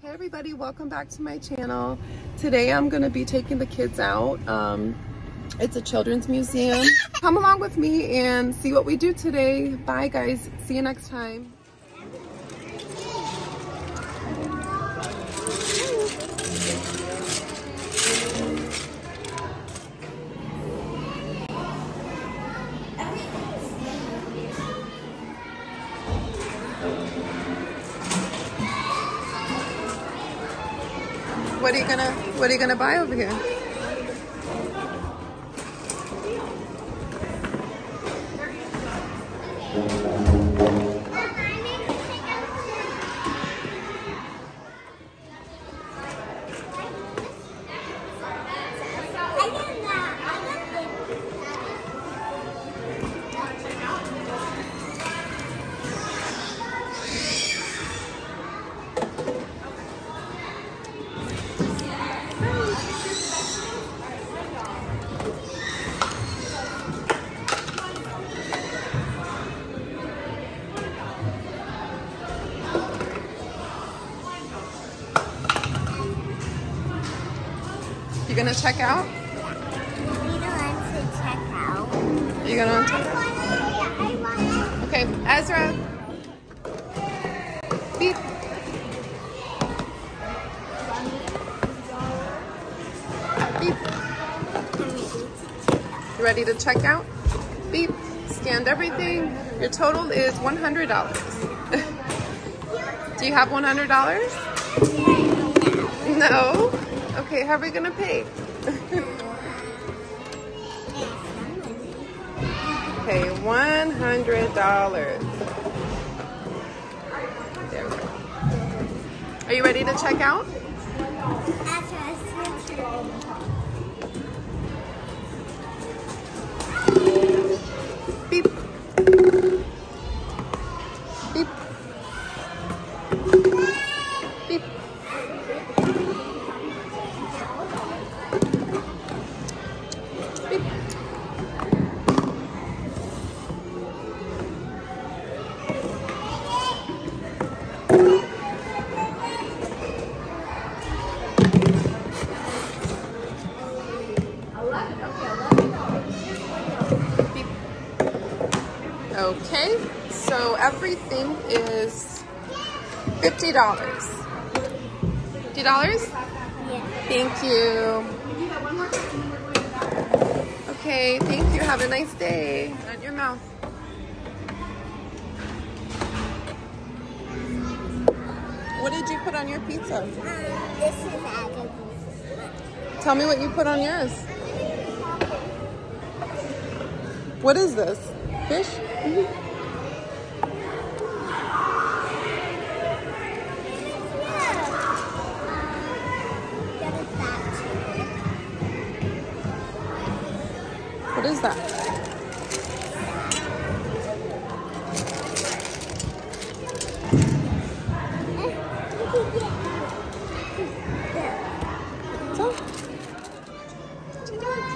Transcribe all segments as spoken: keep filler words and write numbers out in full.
Hey everybody, welcome back to my channel. Today I'm going to be taking the kids out. Um, it's a children's museum. Come along with me and see what we do today. Bye guys, see you next time. What are you gonna what are you gonna buy over here? You gonna check out? You want to check out? You gonna check out? Okay, Ezra. Beep. Beep. You ready to check out? Beep. Scanned everything. Your total is one hundred dollars. Do you have one hundred dollars? No? Okay, how are we gonna pay? Okay, one hundred dollars. There we go. Are you ready to check out? Beep. Beep. Beep. Okay, so everything is fifty dollars. fifty dollars? Yeah. Thank you. Okay, thank you. Have a nice day. Shut your mouth. What did you put on your pizza? Um, this is Agatha's. Tell me what you put on yours. What is this? Fish? Mm-hmm. What is that? So, what you doing?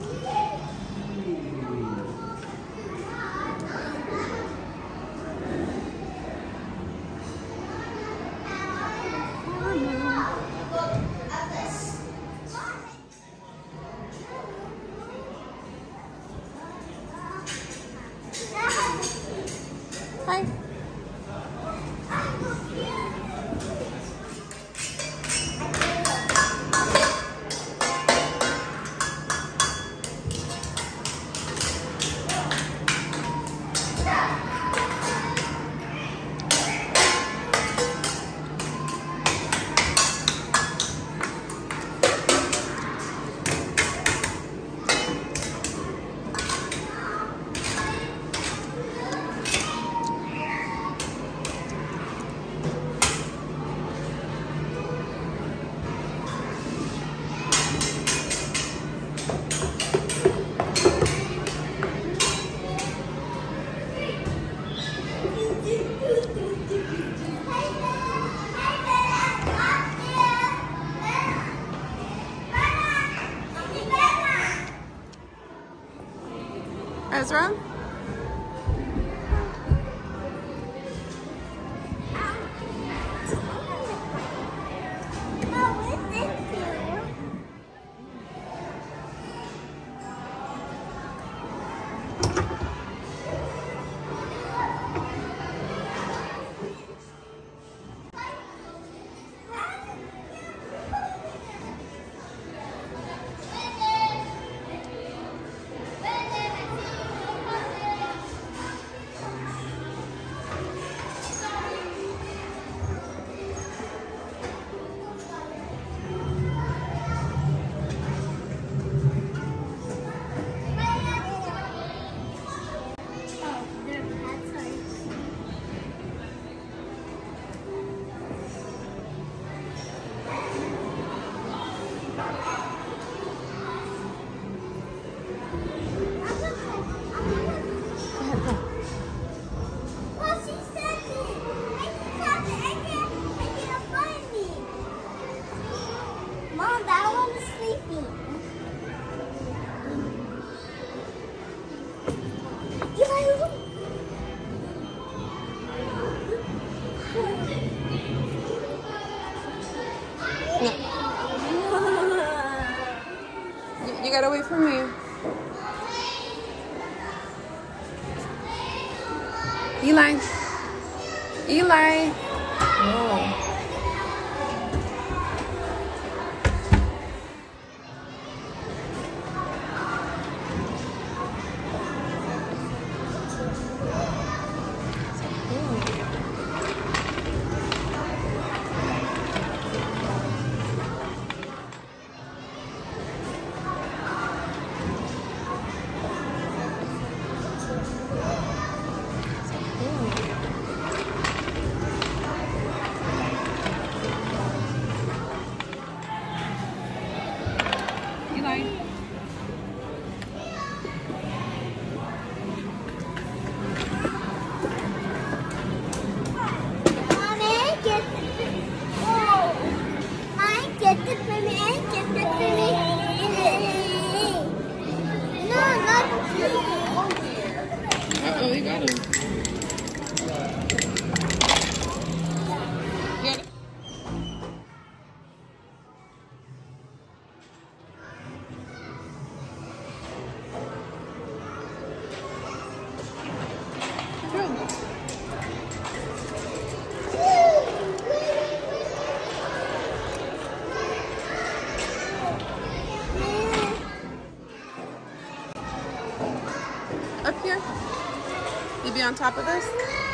Hi. Ezra? You, you gotta wait for me. Eli. Eli. Oh. Uh-oh, you got him. Get it. Up here? You be on top of this?